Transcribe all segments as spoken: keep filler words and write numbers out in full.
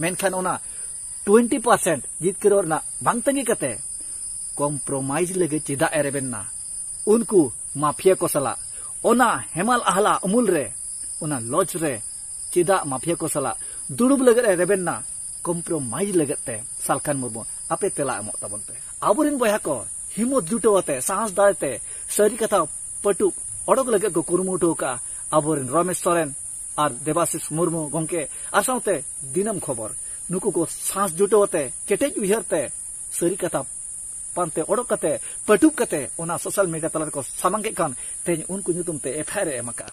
मेनखान ओना twenty percent जितकर ना बांग तंगी कते कॉम्प्रोमाइज लगे चिदा एरेबेन्ना उनको माफिया को सला ओना हेमाल आहला अमूल रे ओना लॉज रे चिदा माफिया को सला दुड़ुब लगे एरेबेन्ना कॉम्प्रोमाइज लगे ते सालखान मुर्मू आपे तेला एमो ताबन पे आबुरिन बया को हिम्मत जुटोते साहस दाते सरी कथा पटु ओडक लगे को कुरुमुटो का आबुरिन रमेश सोरेन और देवाशीष मुर्मू गंके और साथे दिनम खबर नुकु को साहस जुटोते केटेज उयहरते सरी कथा पानते ओडक कते पटुब कते ओना सोशल मीडिया तला को सामंगे कान तेज उनको नुतुम ते एफआईआर एमका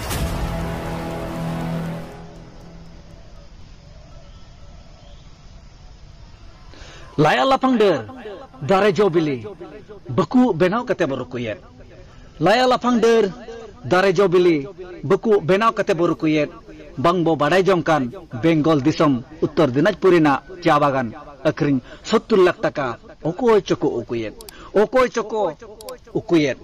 लाया लाफांगदर दारे जोबिली बकु बेनाव कते बरुकुयेत लाया लाफांगदर दारे जोबिली बकु बेनाव कते बरुकुयेत बांगबो बाडाय जंकान बेंगल दिसम उत्तर दिनाजपुरिना चा बागान अखरिन सत्तर लाख टाका ओकोय चको उकुयेत ओकोय चको उकुयेत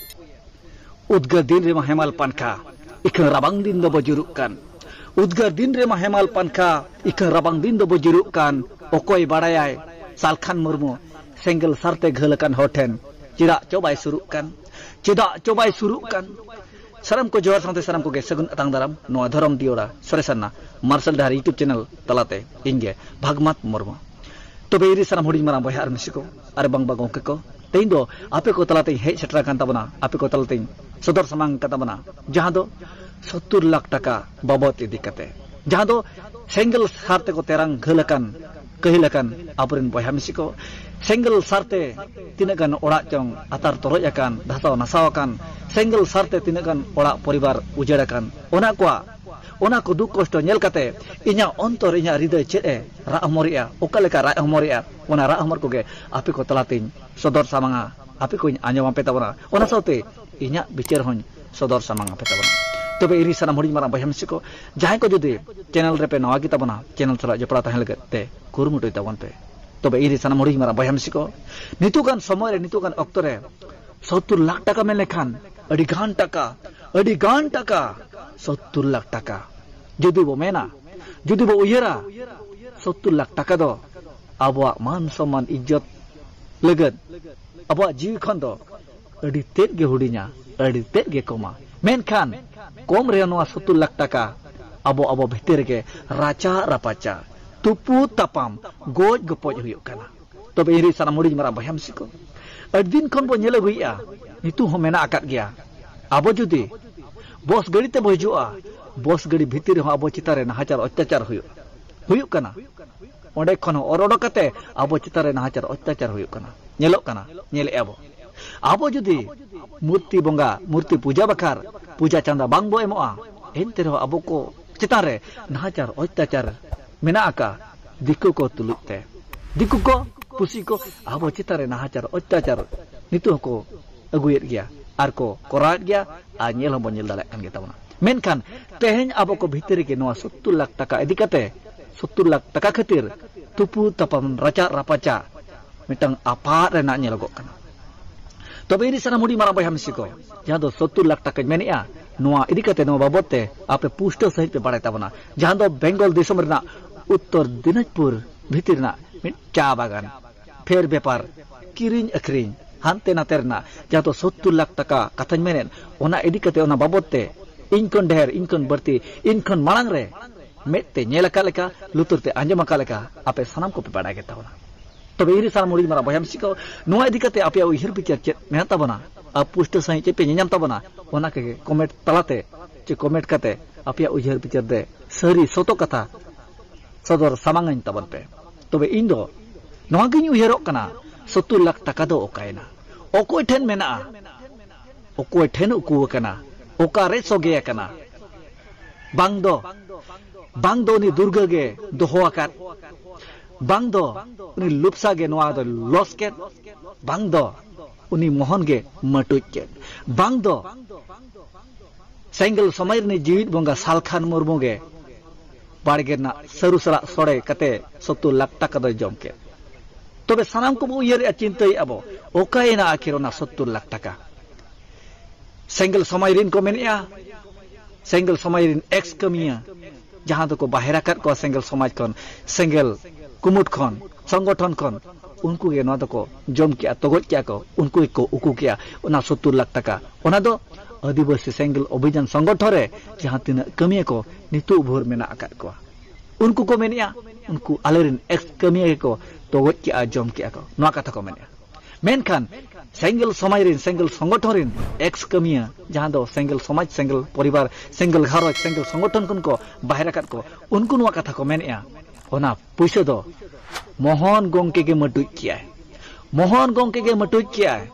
उद्गार दिन रेमा हेमाल पानखा इखन राबांग दिन दो बजुरुकान उद्गार दिन रेमा हेमाल पानखा इखन राबांग दिन दो बजुरुकान ओकोय बाडायाय सालखान मुर्मू सेंगल सारते घलकान होठेन चिदा चोबाय सुरुकान चिदा चोबाय सुरुकान साराम को जोहार साथे साराम को गे सगुन अतांग दाराम नोआ धरम दियोड़ा सरेसन्ना मार्शल दाहार यूट्यूब चैनल तलाते इंगे भागमात मुर्मू तबे इरि साराम हुडिं माराम बयहा आर मिसिको आर बांग बांग गंके को तेइन दो आपे को तलाते हेज सेटरा कान ताबना आपे को तलाते सदर समांग कताबना जहां दो सत्तर लाख टाका बाबत इदि कते जहां दो सेंगल सारते को तेरांग घलकान कहिलकान आबुरिन बयहा मिसिको सेंगल सारते तिनागान ओड़ा चंग आतार तोरज आकान धासाव नासाव आकान सेंगल सारते तिनागान ओड़ा परिवार उजेड़ आकान ओना को ओना को दुख कष्ट नेल काते इन्या अंतर इन्या हृदय चेद ए रा हमरिया ओका लेका रा हमरिया ओना रा हमर को गे आपे को तलातिन सदर सामांगा आपे को आंजम पे ताबना ओना साउते इन्या बिचार होन सदर सामांगा पे ताबना तबे इरि सानाम हुडिं माराम बयहा मिसिको जहां को जुदी चैनल रे पे नवा गी ताबना चैनल सला जपड़ा ताहें लगत ते कुरुमुटुय ताबन पे तबे इरि सानाम हुडिं माराम बयहा मिसिको नितुगान समय रे नितुगान अक्तो रे सत्तर लाख टाका मेन लेखान अडी गान टाका अडी गान टाका सत्तर लाख टाका जुदी बो मेना जुदी बो उयरा सत्तर लाख टाका दो आबवा मान सम्मान इज्जत लगत आबवा जीव खन दो अडी तेज गे हुडिnya अडी तेज गे कोमा मेनखान कम रे नोआ सत्तर लाख टाका आबो आबो भितर के राचा रापाचा तुपु तापाम गोज गपoj हुयो काना तबे इरि सानाम हुडिं माराम बयहा मिसिको अदिन खन बो नेल अगुइया नितु हो मेना आकात गया आबो जुदी बस गड़ी ते बहिजुआ बस गड़ी भितर हो आबो चितारे नाहाचार अत्याचार हुयो हुयो काना ओंडे खन ओरोडो कते आबो चितारे नाहाचार अत्याचार हुयो काना नेलो काना नेले आबो आबो जुदी मूर्ति बंगा मूर्ति पूजा बखार पूजा चांदा बांग बो एमोआ एनते रहो आबो को चितारे नाहाचार अत्याचार मेना आका दिकु को तुलुते दिकु को पुसी को आबो चितारे नाहाचार अत्याचार नितु को अगुयेत गया आर को कोरात गया आ नेल हो नेल दाले कान गे ताबना मेनखान तेहेन आबो को भितर के नोआ सत्तर लाख टाका इदि कते सत्तर लाख टाका खातिर तुपु तापाम Racha रापाचा मिटang apa rena nyelogok kana तबे इरि सानाम हुडिं माराम बयहा मिसिको जहां दो सत्तर लाख टाका मेनिया नोआ इदि कते नोआ बाबते आपे पुष्ट सहित पे बाड़ाय ताबना जहां दो बेंगल दिसम रेना उत्तर दिनाजपुर भितिरना मिट चा बागान फेर बेपार किरिन अखरिन हानते नातेरना जहां दो सत्तर लाख टाका कथाñ मेनेन ओना इदि कते ओना बाबते इनकन ढेर इनकन बर्ती इनकन मांग रे मेते नेलका लेका लुतुरते आंजम का लेका आपे सानाम को पे बाड़ाय गे ताबना तबे इरि सानाम हुडिं माराम बयहा मिसिको नोआ इदि कते आपे उहिर बिचार चेत मेना ताबना आ पुष्ट सही चे पे नेनाम ताबना ओना के कमेंट तलाते चे कमेंट कते आपे उहिर बिचार दे सरी सोतो कथा सदर सामांगन ताबन पे तबे इन दो नोआ गिन उहिरक कना सत्तर लाख टाका दो ओकायना ओकोय ठेन मेना ओकोय ठेन उकु कना ओकारे सोगे कना बांग दो बांग दो नि दुर्गा गे दोहो आकात बांग दो उनी लुपसा गे नोआ दो लॉस के बांग दो उनी मोहन गे मटुज के बांग दो सेंगल समय नि जीवित बंगा सालखान मुर्मू गे बाड़गेना सरू सला सोड़े कते सत्तर लाख टाका दो जम के तबे सानाम को उयेर चिंताय आबो ओकायना आखिर ओना सत्तर लाख टाका सेंगल समय रिन को मेनिया सेंगल समय रिन एक्स कमिया जहां दो को बाहर kat ko single समाज kon single kumut kon संगठन kon उनको गे नवा दको जम किया तगोज किया को उनको को उकु किया उना सत्तर लाख टका उना दो आदिवासी सेंगल अभियान संगठन रे जहां तीन कमिया को नितु भोर मेना आकात को उनको को मेनिया उनको आलेरिन एक्स कमिया को तगोज किया जम किया को नवा कथा को मेनिया मेनखान सेंगल समाज रिन सेंगल संगठन रिन एक्स कमिया जहां दो सेंगल समाज सेंगल परिवार सेंगल घरज सेंगल संगठन कन को बाहर आकात को उनको नवा कथा को मेनिया ओना पैसा दो मोहन गोंके के मटुज किया है मोहन गोंके के मटुज किया है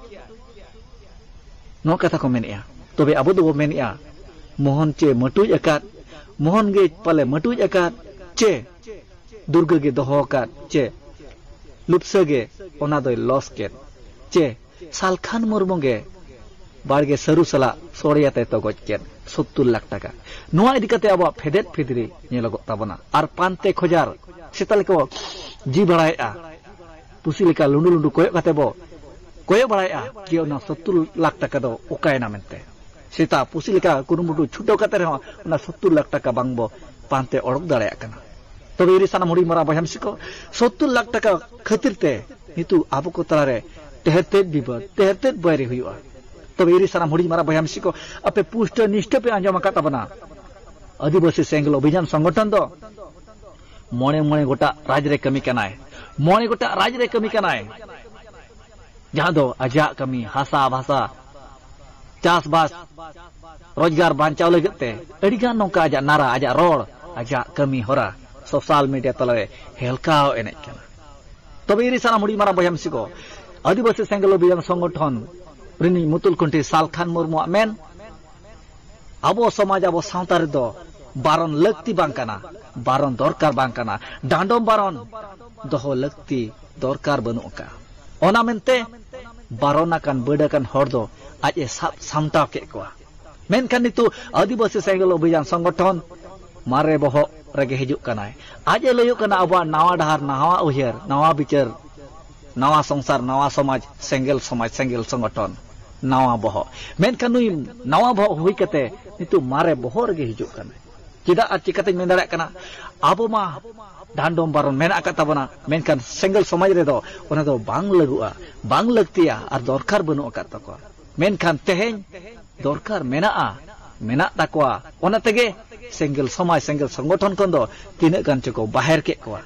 नो कथा को मेनिया तबे अबो दो मेनिया मोहन चे मटुज अकात मोहन गे पाले मटुज अकात चे दुर्गा गे दोहो अकात चे लुपसे गे ओना दोय लॉस केट चे सालखान मुर्मु गे बाड़गे सरू सला सोरियाते तो गज केट सत्तर लाख टाका नोआ इदि कते अबो फेदेत फेदरी नेलगो ताबना आर पांते खजार सेतल को जी बड़ाया पुसी लेका लुंडु लुंडु कोय कते बो कोय बड़ाया कि ओना सत्तर लाख टाका दो ओकायना मेनते सेता पुसी लेका कुरुमुटु छुटो कते रहो ओना सत्तर लाख टाका बांगबो पांते ओडक दाड़ाया कना तबे इरि साना मुड़ी मरा बहामसिको सत्तर लाख टाका खातिरते नितु आबो को तलारे तेहते बिबद तेहते बैरी हुआ तबे इरि साना मुड़ी मरा बहामसिको अपे पुष्ट निष्ठ पे आंजम का तबना आदिवासी सेंगल अभियान संगठन दो मोने मोने गोटा राज रे कमी कनाय मोने गोटा राज रे कमी कनाय जहां दो आजा कमी हासा भाषा चास बास रोजगार बांचाव लगते अडिगान नोका आजा नारा आजा रोड आजा कमी होरा सोशल मीडिया तलारे हेलकाव एने कना तबे इरि साना मुड़ी मारा बयामसिको आदिवासी सेंगल अभियान संगठन रिनी मुतुल कुंटी सालखान मुर्मु मेन अबो समाज अबो सावता रे दो बारन लगती बांकाना बारन दरकार बांकाना डांडोम बारन दोहो लगती दरकार बनुका ओना मेनते बारना कान बड़ा कान हर दो आज ए साब सामटाव के कोआ मेनखान नितु आदिवासी सेंगल अभियान संगठन मारे बहो रगे हिजुक कनाय आज ए लयो कना अबा नावा डहार नावा उहियर नावा बिचार नावा संसार नावा समाज सेंगल समाज सेंगल संगठन नावा बहो मेनखान नुई नावा बहो हुई कते नितु मारे बहो रगे हिजुक कनाय चिदा आ चिकाते मेन दाड़ा कना आबो मा डांडोम बारन मेना का ताबना मेनखान सेंगल समाज रे दो ओना दो बांग लगुआ बांग लगतिया आर दरकार बनु का तको मेनखान तेहेन दरकार मेनाआ मेना ताकोआ ओना तेगे सेंगल समाज सेंगल संगठन कोन दो तिने गान चको बाहर के कोआ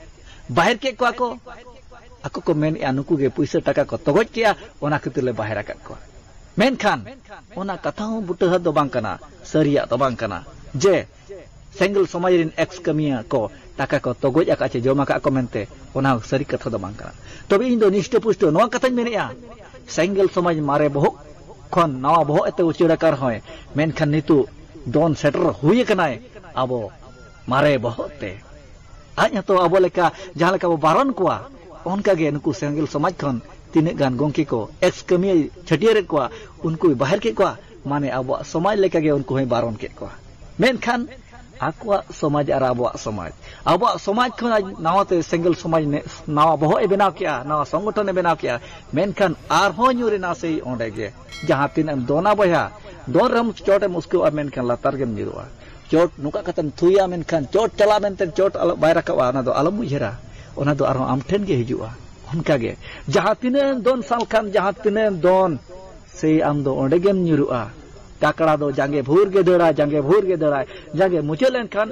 बाहर के कोआ को ako ko men anuku ge puisa taka ko togoj kia ona kitule baher akat ko menkan ona katha hu buta do bang kana saria do bang kana je single somajirin ex kamia ko taka ko togoj aka che joma ka komente ona sari katha do bang kana tobe indo nishto pusto no katha menia single somaj mare bohok kon nawa bohok ete uchira kar hoy menkan nitu don setter huye kanai abo mare bohok te anya to abo leka jahan leka bo baron kuwa उनका गे नुकु सेंगल समाज खन तीन गान गोंकी को x कमी छटियर को उनको बाहर के को माने अब समाज लेका गे उनको ही बारन के को मेनखान आकुआ समाज आर अब समाज अब समाज खन नावाते सेंगल समाज ने नावा बहो ए बनाव किया नावा संगठन ए बनाव किया मेनखान आर हो न्यूरे ना से ओंडे गे जहां तीन दोना बया दोन रम चोट मुस्को अब मेनखान लातार गेम निरुआ चोट नुका कतन थुया मेनखान चोट चला मेनते चोट बायरा का ना दो अलम मुजरा ओना दो आरो आमठेन गे हिजुआ उनका गे जहां तिने दोन साल खान जहां तिने दोन से आम दो ओंडे गेम न्युरुआ काकड़ा दो जांगे भूर गे दड़ा जांगे भूर गे दड़ा जांगे मुचेलेन खान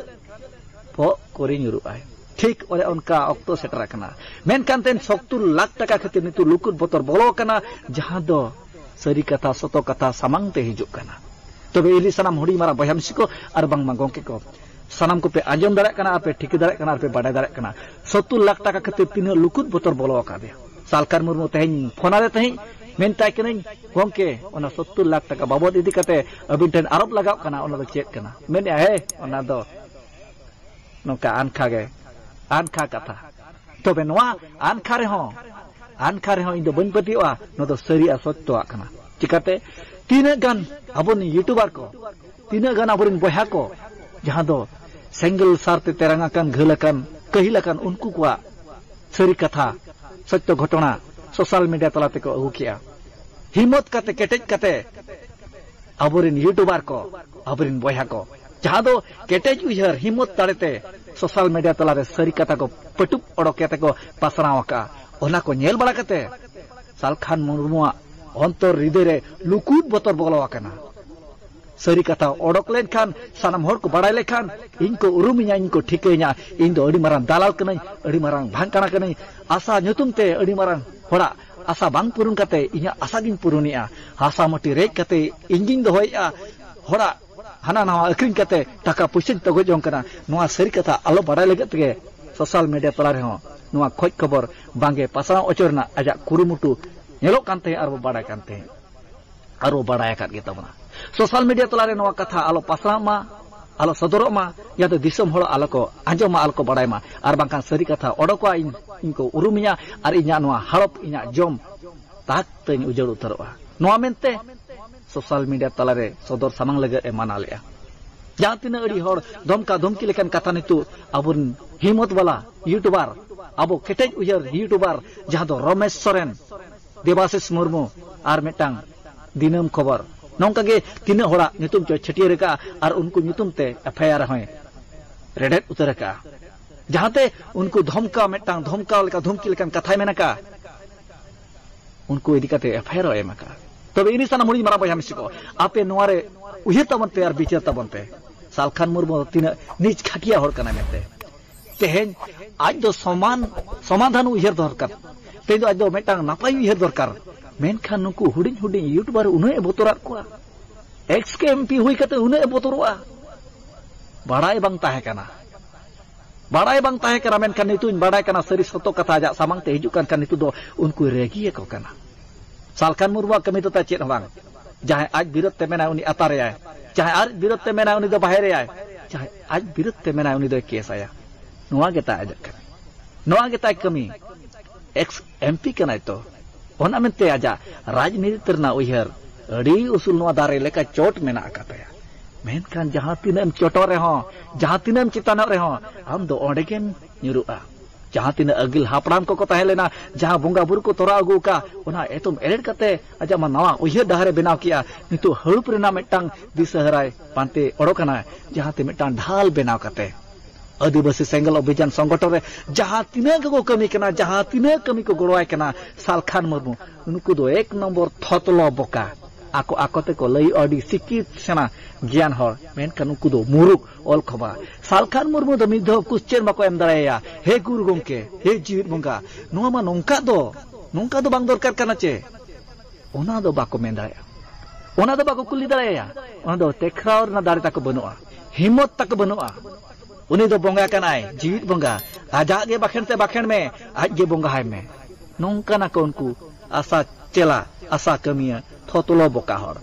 पो कोरी न्युरुआ ठीक ओरे उनका ऑक्टो सेटर कना मेनखान तेन सत्तर लाख टाका खातिर नितु लुकुर बोतर बोलो कना जहां दो सरी कथा सतो कथा सामांगते हिजुक कना तबे इली सनाम हुडी मारा बहामसिको आर बांग मा गोंके को सनाम को पे आंजम दाड़ा कना पे ठीक दाड़ा कना पे बाडा दाड़ा कना सत्तर लाख टाका खातिर तीन लुकुत बोतर बोलो का दे सालकार मुर्मु तेहन फोना रे तेहन मेन ताय कने गोंके ओना सत्तर लाख टाका बाबद इदी कते अबिन टेन आरोप लगाव कना ओना दो चेक कना मेन हे ओना दो नोका आनखा गे आनखा कथा तबे नोआ आनखा रे हो आनखा रे हो इन दो बन पतिवा नो दो सरिया सत्तवा कना चिकाते तीन गान अबन यूट्यूबर को तीन गान अबन बहा को जहां दो सेंगल सारते तेरंगाकान घलकान कहिलाकान उनको कुआ सरी कथा सत्य घटना सोशल मीडिया तलाते को अगु किया हिम्मत कते केटेज कते अबरिन यूट्यूबर को अबरिन बहा को जहां दो केटेज उयहर हिम्मत दाड़ेते सोशल मीडिया तलारे सरी कथा को पटुप ओडोकेते को पासरावका ओना को नेल बड़ा कते सालखान मुर्मुआ अंतर हृदय रे लुकुट बोतर बोलवाकना सरी कथा ओडोक लेनखान सानाम हर को बड़ाय लेखान इनको उरुमिया इनको ठिकैया इन दो अड़ी मारां दालाल कनै अड़ी मारां भांकाना कनै आशा ᱧᱩᱛᱩᱢते अड़ी मारां होड़ा आशा बांग पुरुन कते इया आशा गिन पुरुनिया हासा मटी रेज कते इंजिन दोहैया होड़ा हाना नवा अक्रिन कते टाका पुसिन तगो जों कना नवा सरी कथा आलो बड़ाय लगत के सोशल मीडिया तला रे हो नवा खोज खबर बांगे पासरा ओचरना आजा कुरुमुटु नेलो कानते आरो बड़ाय कानते आरो बड़ाय कात गे तबना सोशल मीडिया तला रे नवा कथा आलो पासरा मा आलो सदरो मा या तो दिसम होड़ आलो को आंजमा आलो को बड़ाय मा आर बांकान सरी कथा ओडोका इन इनको उरुमिया आर इnya नवा हड़प इnya जम ताक तेन उजड़ उतरवा नवा मेनते सोशल मीडिया तला रे सदर सामांग लगे ए मानालेया जहां तीना अड़ी होड़ धमका धमकी लेकन कथा नितु अबुन हिम्मत वाला यूट्यूबर अबो केटेज उजर यूट्यूबर जहां दो रमेश सोरेन देवाशिष मुर्मू आर मेटांग दिनम खबर नौका गे तीना होड़ा नितुम चो छटियर का आर उनको नितुम ते एफआईआर होय रेडेट उतर का जहां ते उनको धमका मेटांग धमका लेका धमकी लेकन कथा मेनका उनको इदी कते एफआईआर एमका तबे इनी साना मुड़ी मारा बया मिसिको आपे नोवारे उहिर तबनते आर बिचार तबनते सालखान मुर्मू तीना निज खाटिया होड़ कना मेते तेहेन आज दो समान समाधान उहिर दरकार ते दो आज दो मेटांग नापाय उहिर दरकार मेनखान नुकु हुडिन हुडिन यूट्यूबर उने बोतरात कोआ एक्स के एमपी हुई कते उने बोतरवा बाड़ाय बांग ताहे कना बाड़ाय बांग ताहे कना मेनखान नितुन बाड़ाय कना सरी सतो कथा जा सामांग ते हिजुकान kan itu do unku रेगी को कना सालखान मुर्मू कमी तो ता चेत बांग जहां आज विरोध ते मेना उनी अतारे आय जहां आज विरोध ते मेना उनी दो बाहरे आय जहां आज विरोध ते मेना उनी दो केस आया नोआ गेता आज कना नोआ गेता कमी एक्स एमपी कना तो ओना मेनते आजा राजनीति तरना उयहर अड़ी उसूल नोआ दारे लेका चोट मेना आकातया मेनखान जहां तिनम चोटो रे हो जहां तिनम चितानो रे हो हम दो ओंडे गेम न्युरुआ जहां तीन अगिल हापड़ाम को तहे लेना जहां बोंगा बुरु को तोरा अगू का ओना एतुम एरेड कते अजा मा नवा उयहर डहारे बेनाव किया नितु हड़ुप रेना मेटांग दिसहराय पांते ओडोकना जहां ते मेटांग ढाल बेनाव कते आदिवासी सेंगल अभियान संगठन रे जहां तीना को कमी कना जहां तीना कमी को गड़वाय कना सालखान मुर्मू उनको दो एक नंबर थतलो बोका आको आकोते को लई अडी सिकित सेना ज्ञान हर मेनखान उनको दो मुरुक ऑल खबा सालखान मुर्मू दो मिदो क्वेश्चन बाको एम दाड़ाया हे गुरु गंके हे जीवित बंगा नोआ मा नोंका दो नोंका दो बांग दरकार कना चे ओना दो बाको मेन दाड़ाया ओना दो बाको कुली दाड़ाया ओना दो तेखराव ना दाड़े ताको बनुआ हिम्मत ताको बनुआ उनी दो बोंगा कनाय जीवित बोंगा आजा गे बाखेन ते बाखेन में आज गे बोंगा हाय में नोंका ना को उनको आशा चेला आशा कमिया थोतलो बोका हर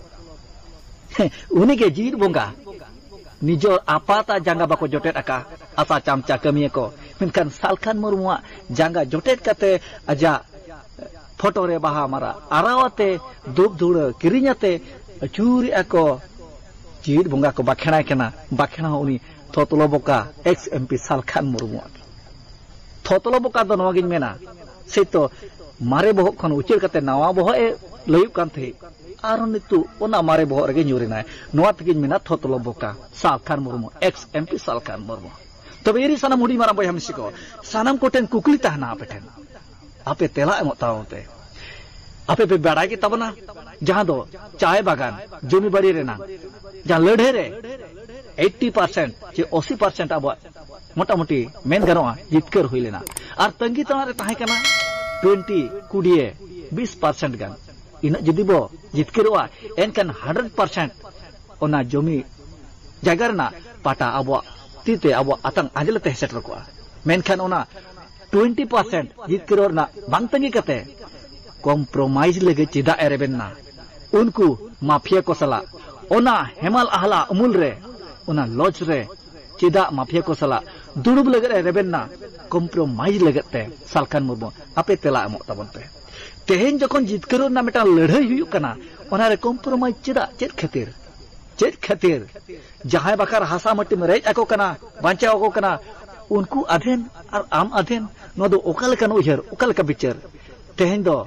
उनी के जीवित बोंगा निजो आपाता जांगा बाको जोटेट आका आशा चामचा कमिया को मेनखान सालखान मुर्मुआ जांगा जोटेट कते आजा फोटो रे बाहा मारा आरावते दुब धुड़ किरिኛते चूरी आको जीवित बोंगा को बाखेणाय कना बाखेणा उनी थोतलो बोका एक्स एमपी सालखान मुर्मू थोतलो बोका दो नवागिन मेना से तो मारे बहक खन उचेर कते नवा बहक ए लयुक कान थे आरो नितु ओना मारे बहक रेगे न्युरिनाय नवा तगिन मेना थोतलो बोका सालखान मुर्मू एक्स एमपी सालखान मुर्मू तबे एरी सानाम हुडी मारा बया मिसिको सानाम कोटेन कुकली ताहना आपेठेन आपे तेला एमो तावते आपे पे बाड़ाय के तबना जहां दो चाय बागान जमी बाड़ी रेना जहां लड़े रे अस्सी परसेंट जे अस्सी परसेंट अब मोटामुटी मेन गनोआ जितकर हुई लेना और तंगी तनारे ताहे कना बीस कुडिए बीस परसेंट गान इना जदि बो जितकरवा एनकन सौ परसेंट ओना जमी जायगा रेना पाटा अब तीते अब आतंग आजलते सेटर कोआ मेनखान ओना बीस परसेंट जितकर ना बांग तंगी कते कॉम्प्रोमाइज लगे चिदा एरेबेना उनको माफिया को सला ओना हेमाल आहला अमूल रे ओना लॉज रे चिदा माफिया को सला दुड़ुब लगत रेबेना कॉम्प्रोमाइज लगते सालखान मुर्मू आपे तेला एमो तबनते तेहेन जखन जितकर ना मेटा लड़ाई हुई कना ओना रे कॉम्प्रोमाइज चिदा चेत खातिर चेत खातिर जहां बाकार हासा मट्टी में रेज आको कना बांचा आको कना उनको अधेन और आम अधेन नो दो ओकाल कन उहर ओकाल का बिचार तेहेन दो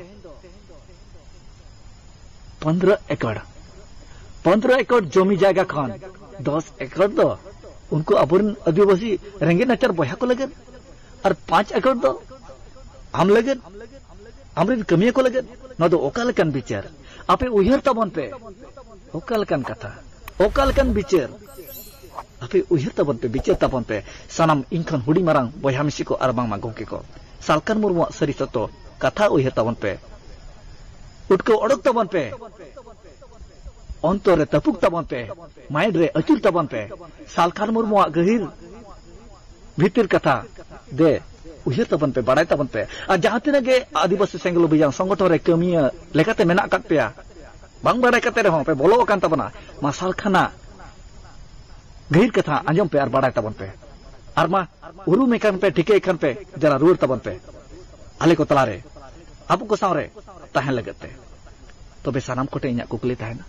पंद्रह एकड़ पंद्रह एकड़ जमी जायगा खान दस एकड़ दो उनको अबुन आदिवासी रेंगे नाचार बया को लगन और पांच एकड़ दो हम लगन हमरे कमिया को लगन न दो ओकालकन बिचार आपे उयहर तबन पे ओकालकन कथा ओकालकन बिचार आपे उयहर तबन पे बिचार तबन पे सानाम इनखन हुडी मारांग बया मिसी को आर बांग गंके को सालकान मुर्मु सरी सतो कथा उयहर तबन पे उठको अड़क तबन पे अंतर तपुक तबन पे माइंड रे अचुर तबन पे सालकान मुर्मु गहिर भीतर कथा दे उयहर तबन पे बड़ाई तबन पे और जहां तिना गे आदिवासी सेंगल अभियान संगठन रे कमिया लेकाते मेना काट पेया बांग बड़ाई कते रहो पे बोलो कान तबना मा सालखाना गहिर कथा आंजम पे और बड़ाई तबन पे और मा उरु मेकान पे ठिके खान पे जरा रुर तबन पे आले को तलारे आपु को सावरे ताहें लगते तबे सानाम कोटे इन्या कुकली ताहेना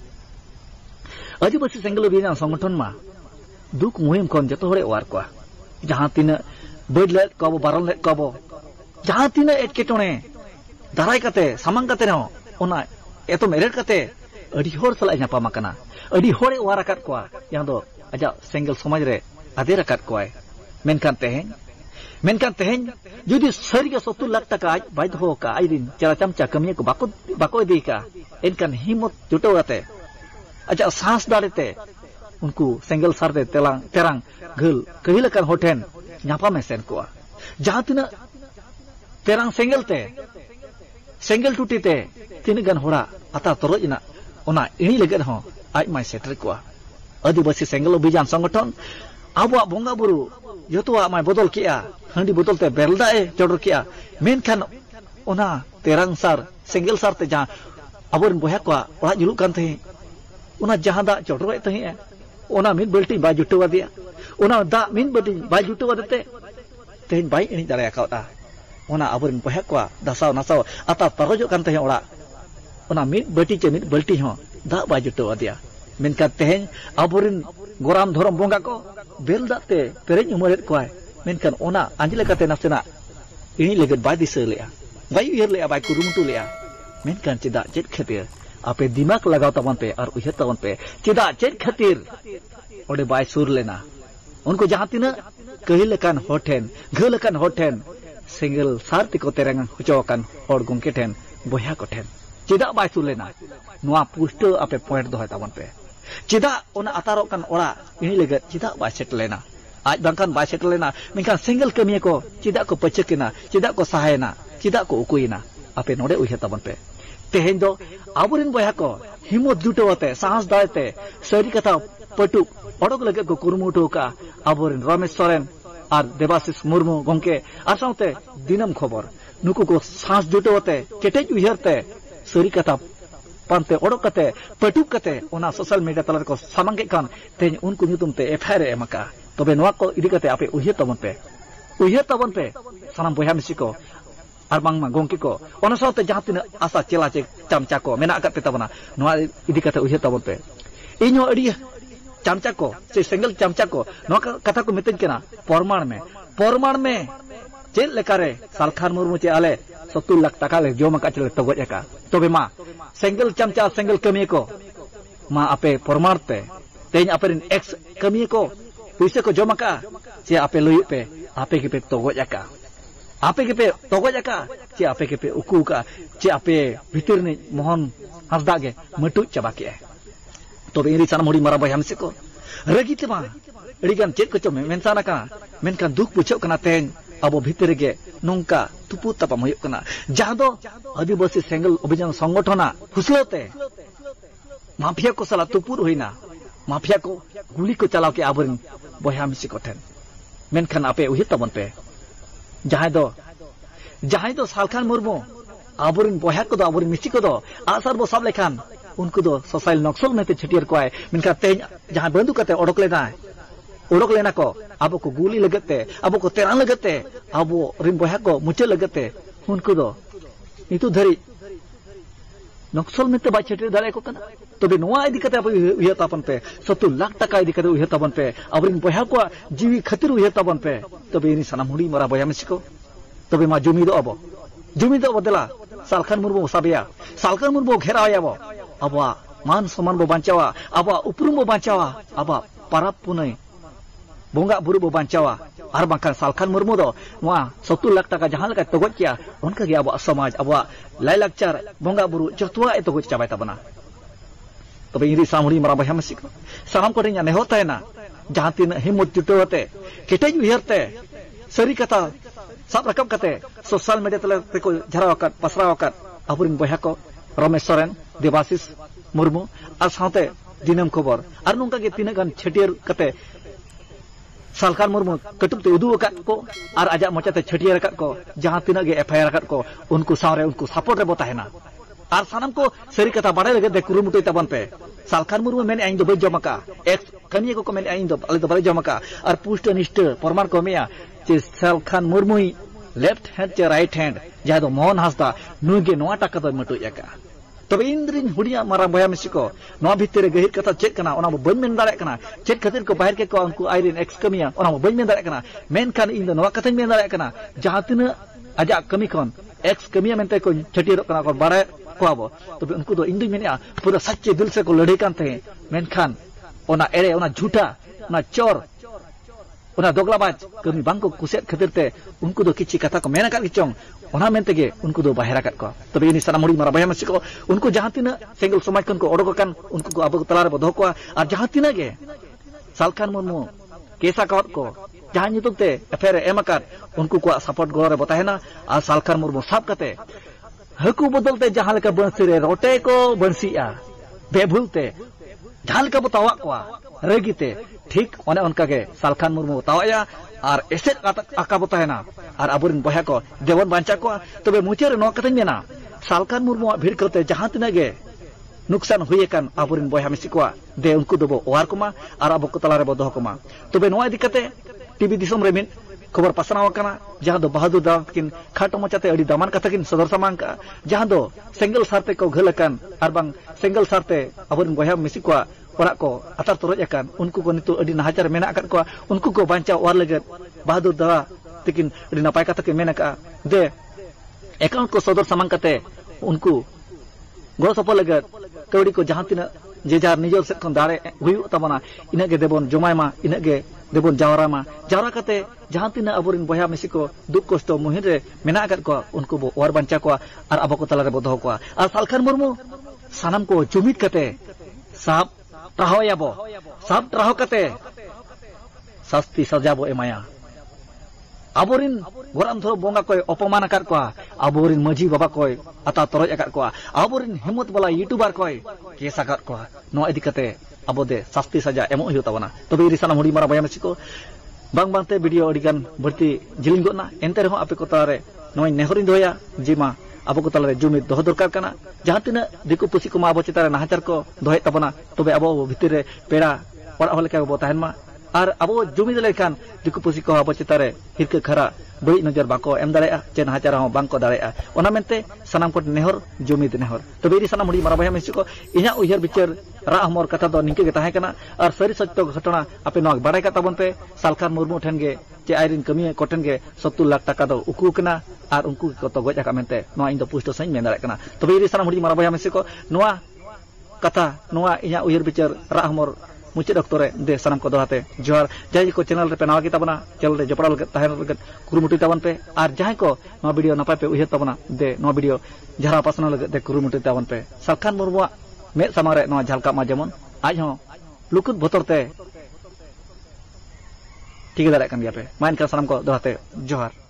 आदिवासी सेंगल अभियान संगठन मा दुख मुहिम खन जतो हरे वार को जहां तीना बदले कबो बारन ले कबो जहां तीना एटकेटोने दाराय कते सामांग कते नो ओना एतो मेरेट कते अडी होर सला न्यापाम कना अडी होरे वार आकात को yang do aja सेंगल समाज रे आदेर आकात को मेनकान तेहें मेनकान तेहें जुदी सरिगे सत्तर लाख टका आज बाय हो का आइरिन चरा चमचा कमिया को बाको बाको इदी का इनकान हिम्मत जुटोते अच्छा सांस दाड़ेते उनको सेंगल सार दे तेलांग तेरांग गल कहिलकन होठेन न्यापा में सेन को जहां तिना तेरांग सेंगल ते सेंगल टूटी ते तीन गन होड़ा अता तरोजना ओना इनी लगन हो आज माय सेटर को आदिवासी सेंगल अभियान संगठन आबुआ बोंगा बुरु जतोआ माय बदल किया हंडी बदल ते बेलदा ए चोडर किया मेनखान ओना तेरांग सार सेंगल सार ते जहां अबोरन बया को ओड़ा जुलुक कान थे ओना जहां दा चोडर थे ओना मिन बेल्टी बाय जुटवा दिया ओना दा मिन बेल्टी बाय जुटवा देते तेन बाय इनी दारे आकाउता ओना अबोरन बया को दासाव नासाव अता तरजो कान थे ओड़ा ओना मिन बेटी चे मिन बेल्टी हो दा बाय जुटवा दिया मेनका तेहें अबोरन गोराम धरम बोंगा को बेल दाते पेरेज उमरेत को मेनकान ओना आंजिले काते नासेना इनी लगत बाय दिसे लेया बाय उयहर लेया बाय कुरुमुटु लेया मेनकान चेदा चेद खातिर आपे दिमाग लगाव तबन पे और उयहर तबन पे चेदा चेद खातिर ओडे बाय सुर लेना उनको जहां तिना कहिलकान होठेन घलकान होठेन सेंगल सार तिको तेरंग हुचोकान और गंके ठेन बया को ठेन चेदा बाय सुर लेना नोआ पुष्ट आपे पॉइंट दोय तबन पे चेदा ओना अतारो कान ओड़ा इनी लगत चेदा बाय सेट लेना आज बांकान बाय सेट लेना मेनकान सेंगल कमिया को चेदा को पचकेना चेदा को सहायना चेदा को उकुइना आपे नोडे उयहर तबन पे तेहें दो आबुरिन बया को हिम्मत जुटोते साहस दायते सरी कथा पटु ओडक लगे को कुरुमुटु का आबुरिन रमेश सोरेन और देवाशिष मुर्मू गंके और साथे दिनम खबर नुकु को साहस जुटोते केटेज उयहरते सरी कथा पानते ओडक कते पटुक कते ओना सोशल मीडिया तलर को सामांगे कान तेन उनको नुतुम ते एफआईआर एमका तबे नोआ को इदी कते आपे उयहर तबन पे उयहर तबन पे सानाम बया मिसी को और बांगमा गंके को ओना साथे जहां तिना आशा चेला चे चामचा को मेना कते तबना नोआ इदी कते उयहर तबन पे इनो अडी चामचा को से सेंगल चामचा को नोआ कथा को मितन केना परमाण में परमाण में चेल लेकारे सालखान मुर्मू चे आले सत्तर लाख टका ले जोमा का चले तगज एका तबे मा सेंगल चामचा सेंगल कमी को मा आपे परमाण ते तेन आपेरिन एक्स कमी को पैसे को जोमा का चे आपे लुय पे आपे के पे तगज एका आपे के पे तगज एका चे आपे के पे उकू का चे आपे भीतर ने मोहन हसदा गे मटु चबा के तबे इरी साना मोडी मारा बया हमसे को रगी ते मा अड़ीगान चेक को चो मेनसाना का मेनका दुख पुछो कना तेन अब भीतर गे नोंका तुपु तपाम हुयुक कना जहां दो आदिवासी सेंगल अभियान संगठना फुसलते माफिया को सला तुपुर होइना माफिया को गुली को चलाव के आबरिन बया मिसी को ठेन मेनखान आपे उहित तबन पे जहां दो जहां दो सालखान मुर्मू आबरिन बया को दो आबरिन मिसी को दो आसार बो सब लेखान उनको दो सोशल नक्सल में ते छटियर को आए मेनका तेज जहां बंदूक कते ओडक लेना ओडक लेना को अब को गुली लगते अब को तेरांग लगते अब रिन बया को मुचे लगते उनको दो नितु धरी नक्सल में ते बाय छटियर दारे को कना तबे नोआ इदी कते अब उयहर तापन पे सत्तर लाख टका इदी कते उयहर तापन पे अबरिन बया को जीवी खातिर उयहर तापन पे तबे इनी सनाम हुडी मरा बया मिसी को तबे मा जुमी दो अब जुमी दो बदला सालखान मुर्मू साबिया सालखान मुर्मू घेराया अब अब मान सम्मान बो बांचावा अब उपरुम बो बांचावा अब parab punai bonga buru bo bancawa ar bangkan Salkhan Murmu do noa satu lakh taka jahan leka togot kia onka ge abo samaj abo lai lakchar bonga buru jotua itu got cabai tabana tobe iri samuri maraba hamsik sanam ko nya neho taena jahan tin himut jutote ketej uyarte sari kata sab rakam kate sosial media tele teko jarawakat pasrawakat apurin boya ko Ramesh Soren Debasis Murmu ar saute dinam khobor ar nungka ge tinagan chetier kate Salkhan Murmu ketup te udu akat ko ar ajak mocate chetier akat ko jahan tina ge F I R akat ko unku sawre unku support re botahena ar sanam ko sari kata badai lage de kurumutu taban pe Salkhan Murmu men ain do be jomaka ex kami ko men ain do ale do bare jomaka ar push nishte pormar ko meya je Salkhan Murmu left hand che right hand jaha do Mohan Hasda nuge noa taka do matu yaka tobe indrin hudia marang boya mesiko noa bhitere gahir kata chet kana ona bain men dare kana chet khatir ko bahir ke ko unku irin ex kamiya ona bain men dare kana men kan in do noa kata men dare kana jaha tina aja kami kon ex kamiya mente ko chetier kana ko bare ko abo tobe unku do indri menia pura sacche dil se ko ladai kan the men kan ona ere ona jhuta ona chor ona doglabaj kami bangko kuset khatir te unku do kichi kata ko mena kat kichong ona mente ge unku do bahira kat ko tobe ini sana muri marabaya masiko unku jahan tina single samaj kon ko odogokan unku ko abo talare bodoh ko ar jahan tina ge Salkhan Murmu kesa kot ko jahan nyutuk te affair emakat unku ko support gore botahena ar Salkhan Murmu sab kate haku bodol te jahan leka bansi re rote ko bansia bebhulte jahan leka botawa ko regite ठीक ओने उनका के Salkhan Murmu तावया और asset आका बोताहेना और अबुरिन बया को देवन बांचा को तबे मुचेर नो कथन मेना Salkhan Murmu भीड़ करते जहां तना गे नुकसान हुए कान अबुरिन बया मिसिको दे उनको दबो ओवार कोमा और अबो को तलारे बो दोह कोमा तबे नो इदी कते टीवी दिसम रेमिन खबर पासनाव काना जहां दो बहादुर दा किन खाटो मचाते अडी दामान कथा किन सदर सामान का जहां दो सिंगल सारते को घलकान और बांग सिंगल सारते अबुरिन बया मिसिको orang ko atar turut akan unku ko nitu adi nahajar mena akan ko unku ko banca war legat bahadur da tikin adi napai kata ke mena ka de account ko sodor samang kate unku goro sopol legat kaudi ko jahan tina jejar nijor set kon dare huyu tabana ina ge debon jomai ma ina ge debon jawara ma jawara kate jahan tina aburin boya mesiko duk kosto muhin re mena akan ko unku bo war banca ko ar abako talare bodoh ko ar Salkhan Murmu sanam ko jumit kate sab Tahu ya bo, sab tahu kate, sasti saja bo emaya. Aburin goram thoro bonga koi opomana kat ko, aburin maji baba koi ata toroj akat ko, aburin himut bola youtuber koi kesa kat ko. No edi kate abode sasti saja emo hiu tabana. Tobe iri sana hudi mara bayam siko. Bang bang te video adigan berti jilin gotna ente reho ape ko tare noi nehorin doya jima abo ko talare jumit doh dorkar kana jahan tina diku pusi ko ma abo citare nahachar ko dohe tabana tobe abo bhitire pera ora hole ka bo tahen ma ar abo jumit lekan diku pusi ko abo citare hirke khara boi najar bako em dare a chen nahachar ho bangko dare a ona mente sanam ko nehor jumit nehor tobe iri sanam hudi marabaya mesiko inya ujar bicar ra amor kata do ningke ge tahe kana ar sari satyo ghatona ape no badai kata bonte Salkhan Murmu then ge che airin kami koten ge सत्तर lakh taka do uku kena ar unku ko to goj aka mente noa indo pusto sain mendare kana tobe iri sanam hudi marabaya mesiko noa kata noa inya ujar bicar ra amor mucit doktore de sanam ko dohate johar jai ko channel re penawa kita bana channel re jopral tahen re kurumuti taban pe ar jai ko no video napai pe uher tabana de no video jara pasna lage de kurumuti taban pe Salkhan Murmu me samare no jhalka ma jemon aj ho lukut botor te ठीक है दारे kan dia pe main kan sanam ko dohate johar